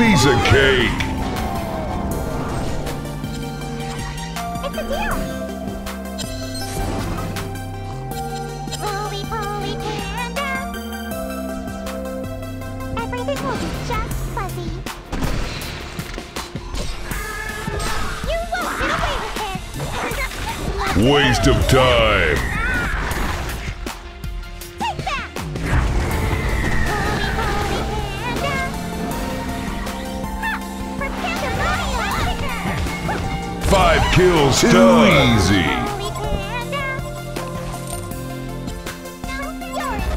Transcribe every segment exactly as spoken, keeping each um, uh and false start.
Piece of cake. It's a deal. Roly poly panda. Everything will be just fuzzy. You won't get away with it. Waste of time. Take that. Roly poly panda. Ha! For Pandamonium. Five kills. Too easy. Poly panda. Now you're in.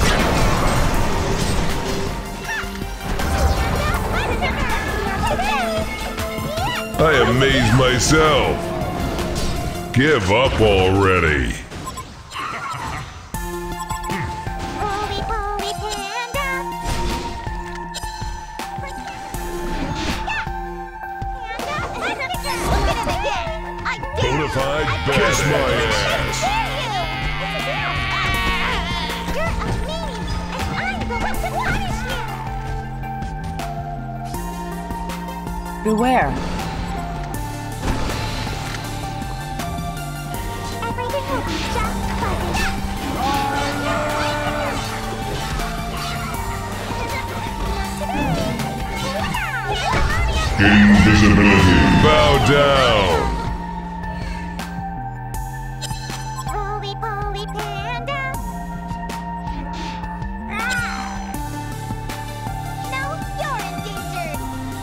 I amaze myself. Give up already. Roly poly panda. Panda, look at it again. I dare you. Bonafide kiss my ass. You're a meanie, and I'm going to punish you. Beware. Everything will be just fuzzy. Invisibility. Bow down. Roly poly panda. No, you're endangered.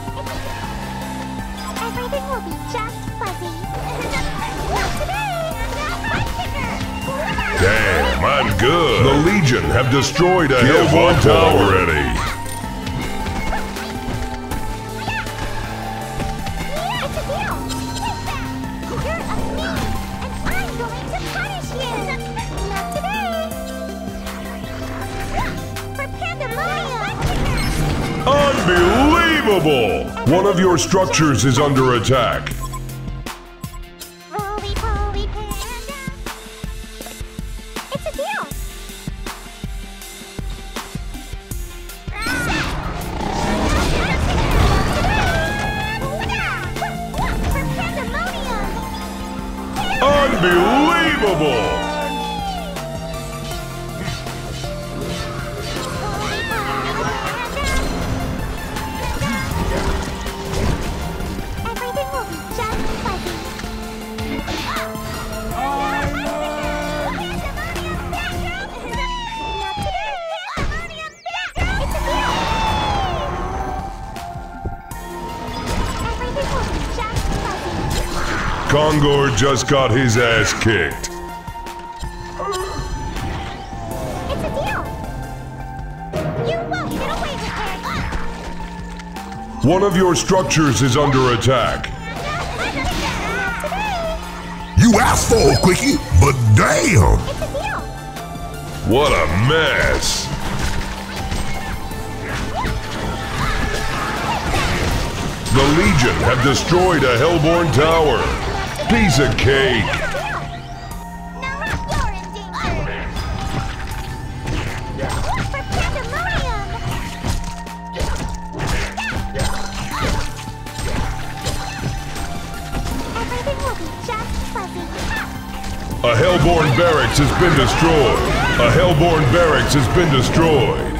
Everything will be just fuzzy. Not today. Butt kicker. Damn, I'm good. The Legion have destroyed a Hellborn tower already. It's a deal. Take that. You're a meanie, and I'm going to punish you. Not today. For Pandamonium. Unbelievable! One of your structures is under attack. Roly poly panda. It's a deal. For Pandamonium. Unbelievable! Everything will be just fuzzy. Not today. It's a deal. Everything will be just fuzzy. Kongor just got his ass kicked. It's a deal. You won't get away with it. One of your structures is under attack. Not today. You asked for it, Quickie, but damn! It's a deal. What a mess! The Legion have destroyed a Hellborn tower. Piece of cake. It's a deal. Now you're in danger. For Pandamonium. Everything will be just fuzzy. A Hellborn barracks has been destroyed. A Hellborn barracks has been destroyed.